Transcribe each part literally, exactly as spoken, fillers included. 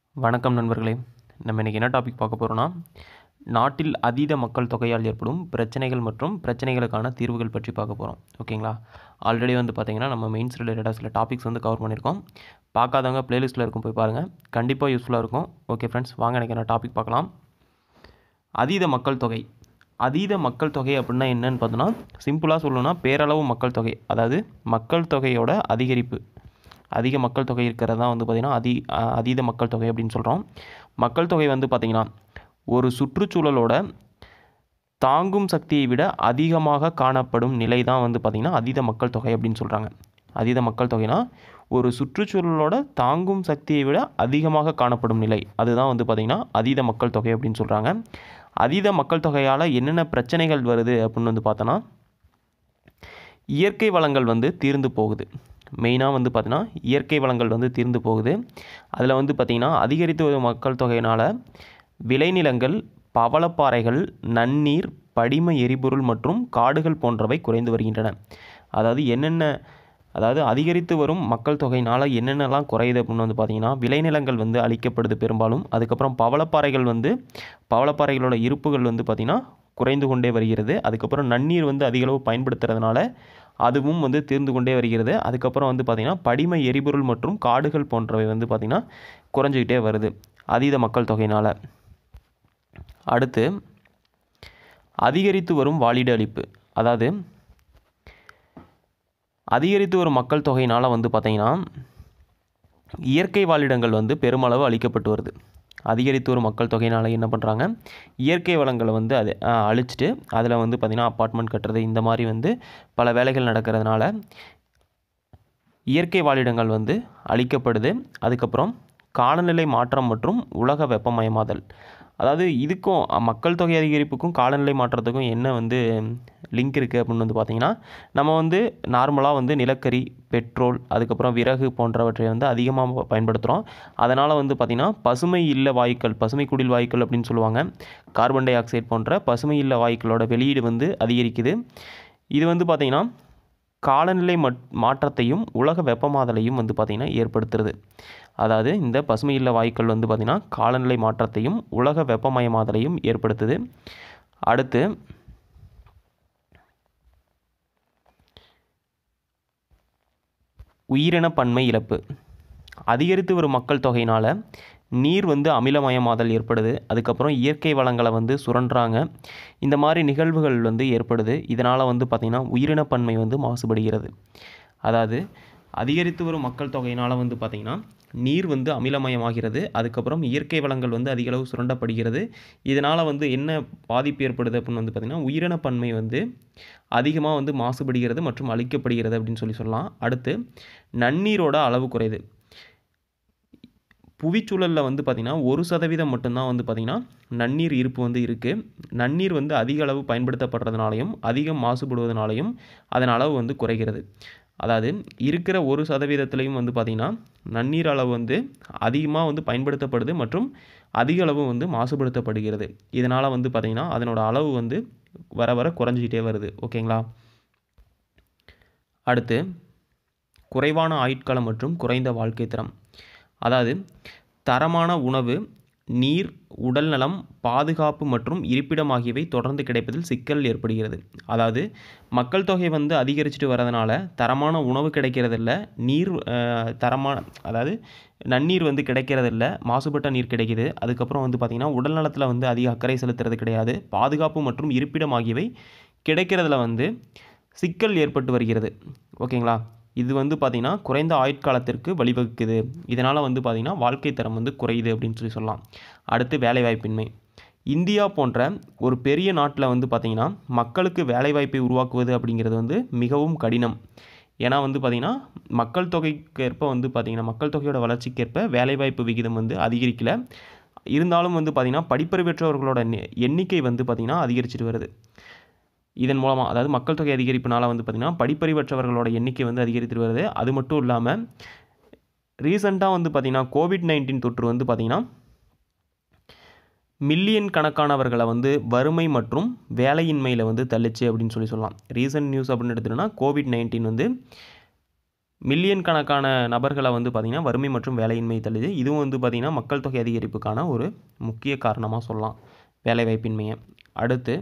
வணக்கம் நண்பர்களே. நம்ம இன்றைக்கி என்ன டாபிக் பார்க்க போகிறோன்னா, நாட்டில் அதீத மக்கள் தொகையால் ஏற்படும் பிரச்சனைகள் மற்றும் பிரச்சனைகளுக்கான தீர்வுகள் பற்றி பார்க்க போகிறோம். ஓகேங்களா? ஆல்ரெடி வந்து பார்த்திங்கன்னா நம்ம மெயின்ஸ் ரிலேட்டடாக சில டாபிக்ஸ் வந்து கவர் பண்ணியிருக்கோம். பார்க்காதவங்க ப்ளேலிஸ்ட்டில் இருக்கும், போய் பாருங்கள். கண்டிப்பாக யூஸ்ஃபுல்லாக இருக்கும். ஓகே ஃப்ரெண்ட்ஸ், வாங்க எனக்கு என்ன டாபிக் பார்க்கலாம். அதீத மக்கள் தொகை. அதீத மக்கள் தொகை அப்படின்னா என்னன்னு பார்த்தோன்னா, சிம்பிளாக சொல்லணும்னா பேரளவு மக்கள் தொகை, அதாவது மக்கள் தொகையோட அதிகரிப்பு. அதிக மக்கள் தொகை இருக்கிறது தான் வந்து பார்த்திங்கன்னா அதி அதீத மக்கள் தொகை அப்படின்னு சொல்கிறோம். மக்கள் தொகை வந்து பார்த்திங்கன்னா ஒரு சுற்றுச்சூழலோட தாங்கும் சக்தியை விட அதிகமாக காணப்படும் நிலை தான் வந்து பார்த்திங்கன்னா அதீத மக்கள் தொகை அப்படின்னு சொல்கிறாங்க. அதீத மக்கள் தொகைனா ஒரு சுற்றுச்சூழலோட தாங்கும் சக்தியை விட அதிகமாக காணப்படும் நிலை, அதுதான் வந்து பார்த்திங்கன்னா அதீத மக்கள் தொகை அப்படின்னு சொல்கிறாங்க. அதீத மக்கள் தொகையால் என்னென்ன பிரச்சனைகள் வருது அப்படின்னு வந்து பார்த்தோன்னா, இயற்கை வளங்கள் வந்து தீர்ந்து போகுது. மெயினாக வந்து பார்த்தீங்கன்னா இயற்கை வளங்கள் வந்து தீர்ந்து போகுது. அதில் வந்து பார்த்திங்கன்னா அதிகரித்து வரும் மக்கள் தொகையினால் விளைநிலங்கள், பவளப்பாறைகள், நன்னீர், படிம எரிபொருள் மற்றும் காடுகள் போன்றவை குறைந்து வருகின்றன. அதாவது என்னென்ன அதாவது அதிகரித்து வரும் மக்கள் தொகையினால் என்னென்னலாம் குறையுது அப்படின்னு வந்து பார்த்திங்கன்னா, விளைநிலங்கள் வந்து அழிக்கப்படுது பெரும்பாலும். அதுக்கப்புறம் பவளப்பாறைகள் வந்து பவளப்பாறைகளோட இருப்புகள் வந்து பார்த்திங்கன்னா குறைந்து கொண்டே வருகிறது. அதுக்கப்புறம் நன்னீர் வந்து அதிகளவு பயன்படுத்துறதுனால அதுவும் வந்து தீர்ந்து கொண்டே வருகிறது. அதுக்கப்புறம் வந்து பார்த்திங்கன்னா படிம எரிபொருள் மற்றும் காடுகள் போன்றவை வந்து பார்த்திங்கன்னா குறைஞ்சிக்கிட்டே வருது அதீத மக்கள் தொகையினால். அடுத்து அதிகரித்து வரும் வாழிட அழிப்பு. அதாவது அதிகரித்து வரும் மக்கள் தொகையினால் வந்து பார்த்திங்கன்னா இயற்கை வாழிடங்கள் வந்து பெருமளவு அழிக்கப்பட்டு வருது. அதிகரித்து வரும் மக்கள் தொகையினால் என்ன பண்ணுறாங்க, இயற்கை வளங்களை வந்து அது அழிச்சிட்டு அதில் வந்து பார்த்திங்கன்னா அப்பார்ட்மெண்ட் கட்டுறது, இந்த மாதிரி வந்து பல வேலைகள் நடக்கிறதுனால இயற்கை வாழிடங்கள் வந்து அழிக்கப்படுது. அதுக்கப்புறம் காலநிலை மாற்றம் மற்றும் உலக வெப்பமயமாதல். அதாவது இதுக்கும் மக்கள் தொகை அதிகரிப்புக்கும் காலநிலை மாற்றத்துக்கும் என்ன வந்து லிங்க் இருக்குது அப்படின்னு வந்து பார்த்திங்கன்னா, நம்ம வந்து நார்மலாக வந்து நிலக்கரி, பெட்ரோல், அதுக்கப்புறம் விறகு போன்றவற்றை வந்து அதிகமாக பயன்படுத்துகிறோம். அதனால் வந்து பார்த்திங்கன்னா பசுமை இல்ல வாயுக்கள், பசுமை குடில் வாயுக்கள் அப்படின்னு சொல்லுவாங்க, கார்பன் டை ஆக்சைடு போன்ற பசுமை இல்ல வாயுக்களோட வெளியீடு வந்து அதிகரிக்குது. இது வந்து பார்த்திங்கன்னா காலநிலை மாற்றத்தையும் உலக வெப்பமாதலையும் வந்து பார்த்திங்கன்னா ஏற்படுத்துறது. அதாவது இந்த பசுமை இல்ல வாயுக்கள் வந்து பார்த்திங்கன்னா காலநிலை மாற்றத்தையும் உலக வெப்பமயமாதலையும் ஏற்படுத்துது. அடுத்து உயிரின பன்மை இழப்பு. அதிகரித்து வரும் மக்கள் தொகையினால் நீர் வந்து அமிலமயமாதல் ஏற்படுது. அதுக்கப்புறம் இயற்கை வளங்களை வந்து சுரண்டுறாங்க. இந்த மாதிரி நிகழ்வுகள் வந்து ஏற்படுது. இதனால் வந்து பார்த்திங்கன்னா உயிரின பன்மை வந்து மாசுபடுகிறது. அதாவது அதிகரித்து வரும் மக்கள் தொகையினால் வந்து பார்த்திங்கன்னா நீர் வந்து அமிலமயமாகிறது. அதுக்கப்புறம் இயற்கை வளங்கள் வந்து அதிகளவு சுரண்டப்படுகிறது. இதனால் வந்து என்ன பாதிப்பு ஏற்படுது அப்படின்னு வந்து பார்த்திங்கன்னா உயிரின பன்மை வந்து அதிகமாக வந்து மாசுபடுகிறது மற்றும் அழிக்கப்படுகிறது அப்படின்னு சொல்லி சொல்லலாம். அடுத்து நன்னீரோட அளவு குறையுது. புவிச்சூழலில் வந்து பார்த்திங்கன்னா ஒரு சதவீதம் மட்டும்தான் வந்து பார்த்திங்கன்னா நன்னீர் இருப்பு வந்து இருக்குது. நன்னீர் வந்து அதிக அளவு பயன்படுத்தப்படுறதுனாலையும் அதிகம் மாசுபடுவதனாலையும் அதன் அளவு வந்து குறைகிறது. அதாவது இருக்கிற ஒரு சதவீதத்துலேயும் வந்து பார்த்திங்கன்னா நன்னீர் அளவு வந்து அதிகமாக வந்து பயன்படுத்தப்படுது மற்றும் அதிக அளவு வந்து மாசுபடுத்தப்படுகிறது. இதனால் வந்து பார்த்திங்கன்னா அதனோட அளவு வந்து வர வர குறைஞ்சிக்கிட்டே வருது. ஓகேங்களா? அடுத்து குறைவான ஆயுட்காலம் மற்றும் குறைந்த வாழ்க்கை தரம். அதாவது தரமான உணவு, நீர், உடல்நலம், பாதுகாப்பு மற்றும் இருப்பிடம் ஆகியவை தொடர்ந்து கிடைப்பதில் சிக்கல் ஏற்படுகிறது. அதாவது மக்கள் தொகை வந்து அதிகரிச்சுட்டு வரதுனால தரமான உணவு கிடைக்கிறதில்ல, நீர் தரமான அதாவது நன்னீர் வந்து கிடைக்கிறதில்ல, மாசுபட்ட நீர் கிடைக்கிது. அதுக்கப்புறம் வந்து பார்த்திங்கன்னா உடல் நலத்தில் வந்து அதிக அக்கறை செலுத்துறது கிடையாது. பாதுகாப்பு மற்றும் இருப்பிடம் ஆகியவை கிடைக்கிறதுல வந்து சிக்கல் ஏற்பட்டு வருகிறது. ஓகேங்களா? இது வந்து பார்த்திங்கன்னா குறைந்த ஆயுட்காலத்திற்கு வழிவகுக்குது. இதனால் வந்து பார்த்திங்கன்னா வாழ்க்கை தரம் வந்து குறையுது அப்படின்னு சொல்லி சொல்லலாம். அடுத்து வேலைவாய்ப்பின்மை. இந்தியா போன்ற ஒரு பெரிய நாட்டில் வந்து பார்த்திங்கன்னா மக்களுக்கு வேலைவாய்ப்பை உருவாக்குவது அப்படிங்கிறது வந்து மிகவும் கடினம். ஏன்னா வந்து பார்த்திங்கன்னா மக்கள் தொகைக்கேற்ப வந்து பார்த்திங்கன்னா மக்கள் தொகையோட வளர்ச்சிக்கேற்ப வேலைவாய்ப்பு விகிதம் வந்து அதிகரிக்கலை. இருந்தாலும் வந்து பார்த்திங்கன்னா படிப்பறிவு பெற்றவர்களோட எண்ணிக்கை வந்து பார்த்திங்கன்னா அதிகரிச்சுட்டு வருது. இதன் மூலமாக அதாவது மக்கள் தொகை அதிகரிப்புனால வந்து பார்த்திங்கன்னா படிப்பறிவற்றவர்களோட எண்ணிக்கை வந்து அதிகரித்து வருது. அது மட்டும் இல்லாமல் ரீசெண்டாக வந்து பார்த்திங்கன்னா கோவிட் நைன்டீன் தொற்று வந்து பார்த்திங்கன்னா மில்லியன் கணக்கானவர்களை வந்து வறுமை மற்றும் வேலையின்மையில் வந்து தள்ளிச்சு அப்படின்னு சொல்லி சொல்லலாம். ரீசன்ட் நியூஸ் அப்படின்னு எடுத்துட்டோம்னா கோவிட் நைன்டீன் வந்து மில்லியன் கணக்கான நபர்களை வந்து பார்த்திங்கன்னா வறுமை மற்றும் வேலையின்மை தள்ளுது. இதுவும் வந்து பார்த்திங்கன்னா மக்கள் தொகை அதிகரிப்புக்கான ஒரு முக்கிய காரணமாக சொல்லலாம் வேலைவாய்ப்பின்மையை. அடுத்து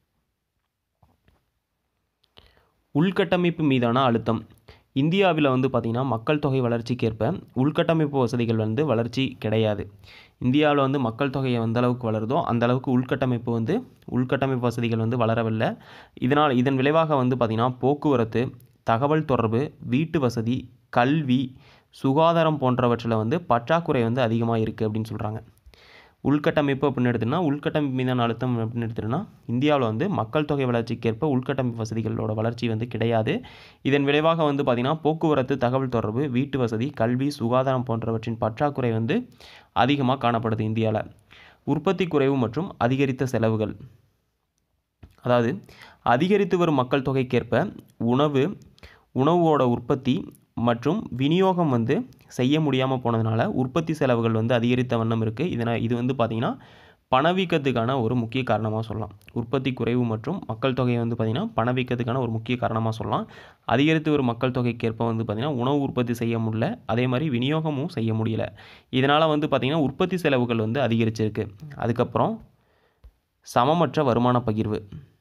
உள்கட்டமைப்பு மீதான அழுத்தம். இந்தியாவில் வந்து பார்த்திங்கன்னா மக்கள் தொகை வளர்ச்சிக்கேற்ப உள்கட்டமைப்பு வசதிகள் வந்து வளர்ச்சி கிடையாது. இந்தியாவில் வந்து மக்கள் தொகை எந்த அளவுக்கு வளருதோ அந்த அளவுக்கு உள்கட்டமைப்பு வந்து உள்கட்டமைப்பு வசதிகள் வந்து வளரவில்லை. இதனால் இதன் விளைவாக வந்து பார்த்திங்கன்னா போக்குவரத்து, தகவல் தொடர்பு, வீட்டு வசதி, கல்வி, சுகாதாரம் போன்றவற்றில் வந்து பற்றாக்குறை வந்து அதிகமாக இருக்குது அப்படின்னு சொல்கிறாங்க. உள்கட்டமைப்பு அப்படின்னு எடுத்துன்னா உள்கட்டமைப்பு மீதான அழுத்தம் அப்படின்னு எடுத்துட்டோம்னா இந்தியாவில் வந்து மக்கள் தொகை வளர்ச்சிக்கேற்ப உள்கட்டமைப்பு வசதிகளோட வளர்ச்சி வந்து கிடையாது. இதன் விளைவாக வந்து பார்த்திங்கன்னா போக்குவரத்து, தகவல் தொடர்பு, வீட்டு வசதி, கல்வி, சுகாதாரம் போன்றவற்றின் பற்றாக்குறை வந்து அதிகமாக காணப்படுது இந்தியாவில். உற்பத்தி குறைவு மற்றும் அதிகரித்த செலவுகள். அதாவது அதிகரித்து வரும் மக்கள் தொகைக்கேற்ப உணவு உணவோட உற்பத்தி மற்றும் விநியோகம் வந்து செய்ய முடியாமல் போனதுனால உற்பத்தி செலவுகள் வந்து அதிகரித்த வண்ணம் இருக்குது. இதனால் இது வந்து பார்த்திங்கன்னா பணவீக்கத்துக்கான ஒரு முக்கிய காரணமாக சொல்லலாம். உற்பத்தி குறைவு மற்றும் மக்கள் தொகை வந்து பார்த்திங்கன்னா பணவீக்கத்துக்கான ஒரு முக்கிய காரணமாக சொல்லலாம். அதிகரித்து வரும் மக்கள் தொகைக்கேற்ப வந்து பார்த்திங்கன்னா உணவு உற்பத்தி செய்ய முடியல, அதே மாதிரி விநியோகமும் செய்ய முடியல. இதனால் வந்து பார்த்திங்கன்னா உற்பத்தி செலவுகள் வந்து அதிகரிச்சிருக்கு. அதுக்கப்புறம் சமமற்ற வருமான பகிர்வு.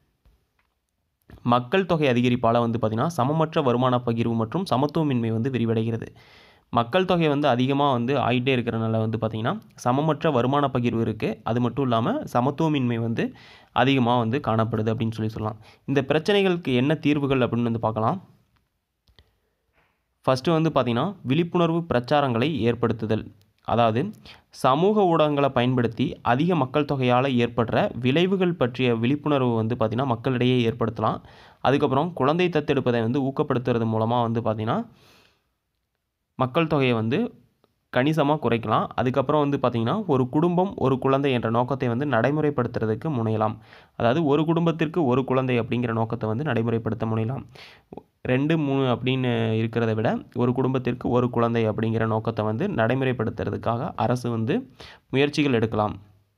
மக்கள் தொகை அதிகரிப்பால் வந்து பார்த்திங்கன்னா சமமற்ற வருமான பகிர்வு மற்றும் சமத்துவமின்மை வந்து விரிவடைகிறது. மக்கள் தொகை வந்து அதிகமாக வந்து ஆகிட்டே இருக்கிறனால வந்து பார்த்திங்கன்னா சமமற்ற வருமான பகிர்வு இருக்குது. அது மட்டும் இல்லாமல் சமத்துவமின்மை வந்து அதிகமாக வந்து காணப்படுது அப்படின்னு சொல்லி சொல்லலாம். இந்த பிரச்சனைகளுக்கு என்ன தீர்வுகள் அப்படின்னு வந்து பார்க்கலாம். ஃபஸ்ட்டு வந்து பார்த்திங்கன்னா விழிப்புணர்வு பிரச்சாரங்களை ஏற்படுத்துதல். அதாவது சமூக ஊடகங்களை பயன்படுத்தி அதிக மக்கள் தொகையால் ஏற்படுற விளைவுகள் பற்றிய விழிப்புணர்வு வந்து பார்த்திங்கன்னா மக்களிடையே ஏற்படுத்தலாம். அதுக்கப்புறம் குழந்தை தத்தெடுப்பதை வந்து ஊக்கப்படுத்துறது மூலமாக வந்து பார்த்திங்கன்னா மக்கள் தொகையை வந்து கணிசமாக குறைக்கலாம். அதுக்கப்புறம் வந்து பார்த்திங்கன்னா ஒரு குடும்பம் ஒரு குழந்தை என்ற நோக்கத்தை வந்து நடைமுறைப்படுத்துறதுக்கு முனையலாம். அதாவது ஒரு குடும்பத்திற்கு ஒரு குழந்தை அப்படிங்கிற நோக்கத்தை வந்து நடைமுறைப்படுத்த முனையலாம். ரெண்டு மூணு அப்படின்னு இருக்கிறத விட ஒரு குடும்பத்திற்கு ஒரு குழந்தை அப்படிங்கிற நோக்கத்தை வந்து நடைமுறைப்படுத்துறதுக்காக அரசு வந்து முயற்சிகள் எடுக்கலாம்.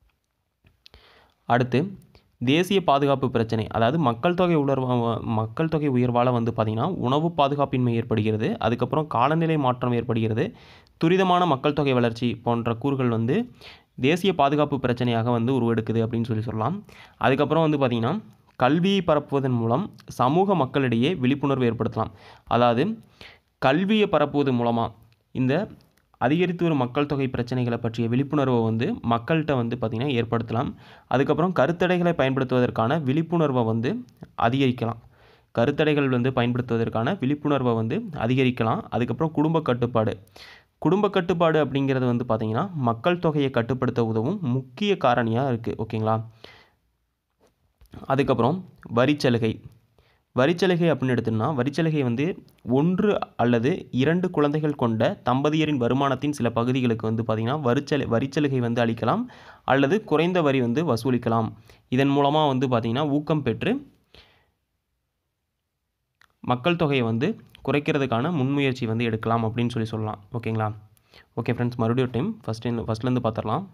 அடுத்து தேசிய பாதுகாப்பு பிரச்சனை. அதாவது மக்கள் தொகை உயர்வா மக்கள் தொகை உயர்வால் வந்து பார்த்திங்கன்னா உணவு பாதுகாப்பின்மை ஏற்படுகிறது. அதுக்கப்புறம் காலநிலை மாற்றம் ஏற்படுகிறது. துரிதமான மக்கள் தொகை வளர்ச்சி போன்ற கூறுகள் வந்து தேசிய பாதுகாப்பு பிரச்சனையாக வந்து உருவெடுக்குது அப்படின்னு சொல்லி சொல்லலாம். அதுக்கப்புறம் வந்து பார்த்திங்கன்னா கல்வியை பரப்புவதன் மூலம் சமூக மக்களிடையே விழிப்புணர்வு ஏற்படுத்தலாம். அதாவது கல்வியை பரப்புவதன் மூலமாக இந்த அதிகரித்து வரும் மக்கள் தொகை பிரச்சனைகளை பற்றிய விழிப்புணர்வை வந்து மக்கள்கிட்ட வந்து பார்த்திங்கன்னா ஏற்படுத்தலாம். அதுக்கப்புறம் கருத்தடைகளை பயன்படுத்துவதற்கான விழிப்புணர்வை வந்து அதிகரிக்கலாம். கருத்தடைகள் வந்து பயன்படுத்துவதற்கான விழிப்புணர்வை வந்து அதிகரிக்கலாம். அதுக்கப்புறம் குடும்ப கட்டுப்பாடு. குடும்ப கட்டுப்பாடு அப்படிங்கிறது வந்து பார்த்திங்கன்னா மக்கள் தொகையை கட்டுப்படுத்த உதவும் முக்கிய காரணியாக இருக்குது. ஓகேங்களா. அதுக்கப்புறம் வரிச்சலுகை. வரிச்சலுகை அப்படின்னு எடுத்தோம்னா வரிச்சலுகை வந்து ஒன்று அல்லது இரண்டு குழந்தைகள் கொண்ட தம்பதியரின் வருமானத்தின் சில பகுதிகளுக்கு வந்து பார்த்திங்கன்னா வரிச்சலு வரிச்சலுகை வந்து அளிக்கலாம் அல்லது குறைந்த வரி வந்து வசூலிக்கலாம். இதன் மூலமாக வந்து பார்த்திங்கன்னா ஊக்கம் பெற்று மக்கள் தொகையை வந்து குறைக்கிறதுக்கான முன்முயற்சி வந்து எடுக்கலாம் அப்படின்னு சொல்லி சொல்லலாம். ஓகேங்களா. ஓகே ஃப்ரெண்ட்ஸ், மறுபடியும் டைம் ஃபஸ்ட்டு ஃபஸ்ட்லேருந்து பார்த்துடலாம்.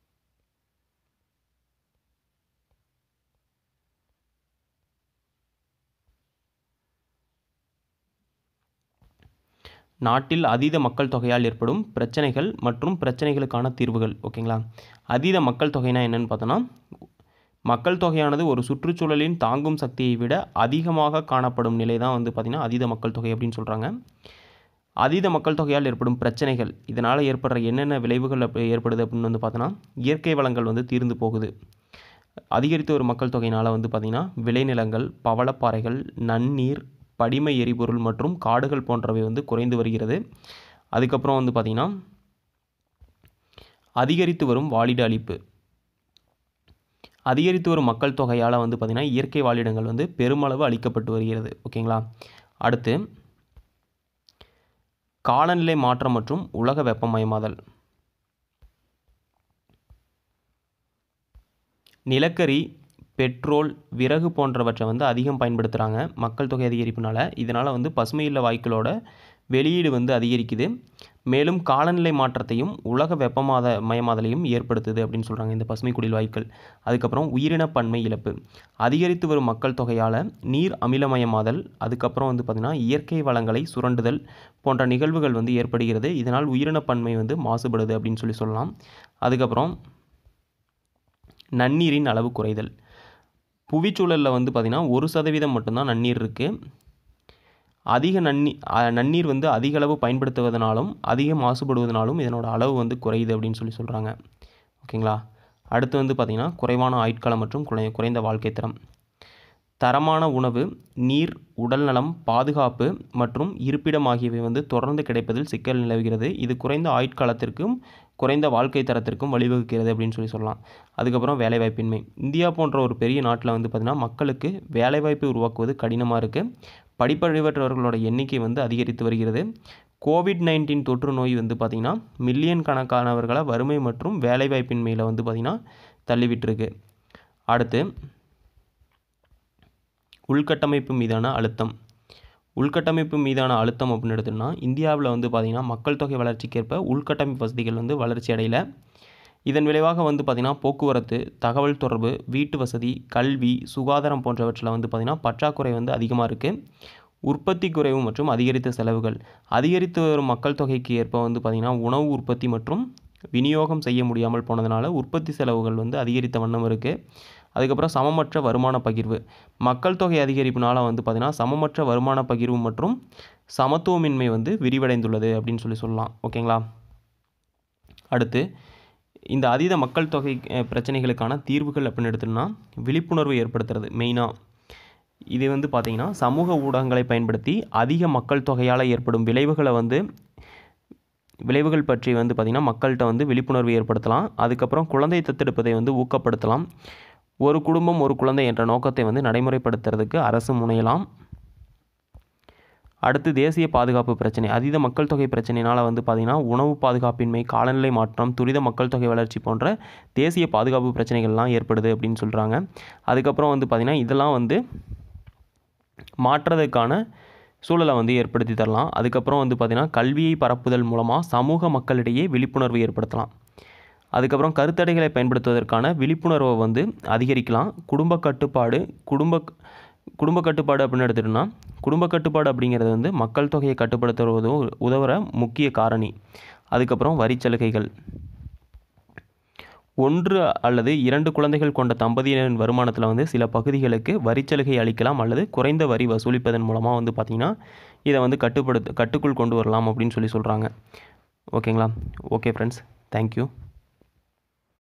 நாட்டில் அதீத மக்கள் தொகையால் ஏற்படும் பிரச்சனைகள் மற்றும் பிரச்சனைகளுக்கான தீர்வுகள். ஓகேங்களா. அதீத மக்கள் தொகைனா என்னென்னு பார்த்தோன்னா மக்கள் தொகையானது ஒரு சுற்றுச்சூழலின் தாங்கும் சக்தியை விட அதிகமாக காணப்படும் நிலை தான் வந்து பார்த்திங்கன்னா அதீத மக்கள் தொகை அப்படின்னு சொல்கிறாங்க. அதீத மக்கள் தொகையால் ஏற்படும் பிரச்சனைகள், இதனால் ஏற்படுற என்னென்ன விளைவுகள் ஏற்படுது அப்படின்னு வந்து பார்த்தோன்னா இயற்கை வளங்கள் வந்து தீர்ந்து போகுது. அதிகரித்து ஒரு மக்கள் தொகையினால் வந்து பார்த்திங்கன்னா விளைநிலங்கள், பவளப்பாறைகள், நன்னீர், படிம எரிபொருள் மற்றும் காடுகள் போன்றவை வந்து குறைந்து வருகிறது. அதுக்கப்புறம் வந்து பார்த்திங்கன்னா அதிகரித்து வரும் வாழிட அழிப்பு. அதிகரித்து வரும் மக்கள் தொகையால் வந்து பார்த்திங்கன்னா இயற்கை வாழிடங்கள் வந்து பெருமளவு அழிக்கப்பட்டு வருகிறது. ஓகேங்களா. அடுத்து காலநிலை மாற்றம் மற்றும் உலக வெப்பமயமாதல். நிலக்கரி, பெட்ரோல், விறகு போன்றவற்றை வந்து அதிகம் பயன்படுத்துகிறாங்க மக்கள் தொகை அதிகரிப்புனால. இதனால் வந்து பசுமை இல்ல வாயுக்களோட வெளியீடு வந்து அதிகரிக்குது. மேலும் காலநிலை மாற்றத்தையும் உலக வெப்பமாத மயமாதலையும் ஏற்படுத்துது அப்படின்னு சொல்கிறாங்க இந்த பசுமை குடில் வாயுக்கள். அதுக்கப்புறம் உயிரின பன்மை இழப்பு, அதிகரித்து வரும் மக்கள் தொகையால் நீர் அமிலமயமாதல், அதுக்கப்புறம் வந்து பார்த்திங்கன்னா இயற்கை வளங்களை சுரண்டுதல் போன்ற நிகழ்வுகள் வந்து ஏற்படுகிறது. இதனால் உயிரின பன்மை வந்து மாசுபடுது அப்படின்னு சொல்லி சொல்லலாம். அதுக்கப்புறம் நன்னீரின் அளவு குறைதல், புவிச்சூழலில் வந்து பார்த்திங்கன்னா ஒரு சதவீதம் மட்டும்தான் நன்னீர் இருக்குது. அதிக நன்னீ நன்னீர் வந்து அதிக அளவு பயன்படுத்துவதனாலும் அதிக மாசுபடுவதனாலும் இதனோட அளவு வந்து குறையுது அப்படின்னு சொல்லி சொல்கிறாங்க. ஓகேங்களா. அடுத்து வந்து பார்த்திங்கன்னா குறைவான ஆயுட்காலம் மற்றும் குறை குறைந்த வாழ்க்கை தரம். தரமான உணவு, நீர், உடல்நலம், பாதுகாப்பு மற்றும் இருப்பிடம் ஆகியவை வந்து தொடர்ந்து கிடைப்பதில் சிக்கல் நிலவுகிறது. இது குறைந்த ஆயுட்காலத்திற்கும் குறைந்த வாழ்க்கை தரத்திற்கும் வழிவகுக்கிறது அப்படின்னு சொல்லி சொல்லலாம். அதுக்கப்புறம் வேலைவாய்ப்பின்மை. இந்தியா போன்ற ஒரு பெரிய நாட்டில் வந்து பார்த்திங்கன்னா மக்களுக்கு வேலைவாய்ப்பு உருவாக்குவது கடினமாக இருக்குது. படிப்பறிவற்றவர்களோட எண்ணிக்கை வந்து அதிகரித்து வருகிறது. கோவிட் நைன்டீன் தொற்று நோய் வந்து பார்த்திங்கன்னா மில்லியன் கணக்கானவர்களை வறுமை மற்றும் வேலைவாய்ப்பின்மையில் வந்து பார்த்திங்கன்னா தள்ளிவிட்டுருக்கு. அடுத்து உள்கட்டமைப்பு மீதான அழுத்தம். உள்கட்டமைப்பு மீதான அழுத்தம் அப்படின்னு எடுத்தோம்னா இந்தியாவில் வந்து பார்த்திங்கன்னா மக்கள் தொகை வளர்ச்சிக்கேற்ப உள்கட்டமைப்பு வசதிகள் வந்து வளர்ச்சி அடையல. இதன் விளைவாக வந்து பார்த்திங்கன்னா போக்குவரத்து, தகவல் தொடர்பு, வீட்டு வசதி, கல்வி, சுகாதாரம் போன்றவற்றில் வந்து பார்த்திங்கன்னா பற்றாக்குறை வந்து அதிகமாக இருக்குது. உற்பத்தி குறைவு மற்றும் அதிகரித்த செலவுகள். அதிகரித்து வரும் மக்கள் தொகைக்கு ஏற்ப வந்து பார்த்திங்கன்னா உணவு உற்பத்தி மற்றும் விநியோகம் செய்ய முடியாமல் போனதுனால உற்பத்தி செலவுகள் வந்து அதிகரித்த வண்ணம் இருக்குது. அதுக்கப்புறம் சமமற்ற வருமான பகிர்வு. மக்கள் தொகை அதிகரிப்புனால வந்து பார்த்திங்கன்னா சமமற்ற வருமான பகிர்வு மற்றும் சமத்துவமின்மை வந்து விரிவடைந்துள்ளது அப்படின்னு சொல்லி சொல்லலாம். ஓகேங்களா. அடுத்து இந்த அதீத மக்கள் தொகை பிரச்சனைகளுக்கான தீர்வுகள் அப்படின்னு எடுத்தோம்னா விழிப்புணர்வு ஏற்படுத்துறது மெயினாக. இது வந்து பார்த்திங்கன்னா சமூக ஊடகங்களை பயன்படுத்தி அதிக மக்கள் தொகையால் ஏற்படும் விளைவுகளை வந்து விளைவுகள் பற்றி வந்து பார்த்திங்கன்னா மக்கள்கிட்ட வந்து விழிப்புணர்வு ஏற்படுத்தலாம். அதுக்கப்புறம் குழந்தை தத்தெடுப்பதை வந்து ஊக்கப்படுத்தலாம். ஒரு குடும்பம் ஒரு குழந்தை என்ற நோக்கத்தை வந்து நடைமுறைப்படுத்துறதுக்கு அரசு முனையலாம். அடுத்து தேசிய பாதுகாப்பு பிரச்சனை. அதீத மக்கள் தொகை பிரச்சனையினால் வந்து பார்த்திங்கன்னா உணவு பாதுகாப்பின்மை, காலநிலை மாற்றம், துரித மக்கள் தொகை வளர்ச்சி போன்ற தேசிய பாதுகாப்பு பிரச்சனைகள்லாம் ஏற்படுது அப்படின்னு சொல்கிறாங்க. அதுக்கப்புறம் வந்து பார்த்திங்கன்னா இதெல்லாம் வந்து மாற்றுறதுக்கான சூழலை வந்து ஏற்படுத்தி தரலாம். அதுக்கப்புறம் வந்து பார்த்திங்கன்னா கல்வியை பரப்புதல் மூலமாக சமூக மக்களிடையே விழிப்புணர்வு ஏற்படுத்தலாம். அதுக்கப்புறம் கருத்தடைகளை பயன்படுத்துவதற்கான விழிப்புணர்வை வந்து அதிகரிக்கலாம். குடும்ப கட்டுப்பாடு குடும்ப குடும்ப கட்டுப்பாடு அப்படின்னு எடுத்துட்டோம்னா குடும்ப கட்டுப்பாடு அப்படிங்கிறது வந்து மக்கள் தொகையை கட்டுப்படுத்துவதும் உதவுற முக்கிய காரணி. அதுக்கப்புறம் வரிச்சலுகைகள். ஒன்று அல்லது இரண்டு குழந்தைகள் கொண்ட தம்பதியினரின் வருமானத்தில் வந்து சில பகுதிகளுக்கு வரிச்சலுகை அளிக்கலாம் அல்லது குறைந்த வரி வசூலிப்பதன் மூலமாக வந்து பார்த்திங்கன்னா இதை வந்து கட்டுப்படுத்த கட்டுக்குள் கொண்டு வரலாம் அப்படின்னு சொல்லி சொல்கிறாங்க. ஓகேங்களா. Okay friends, thank you.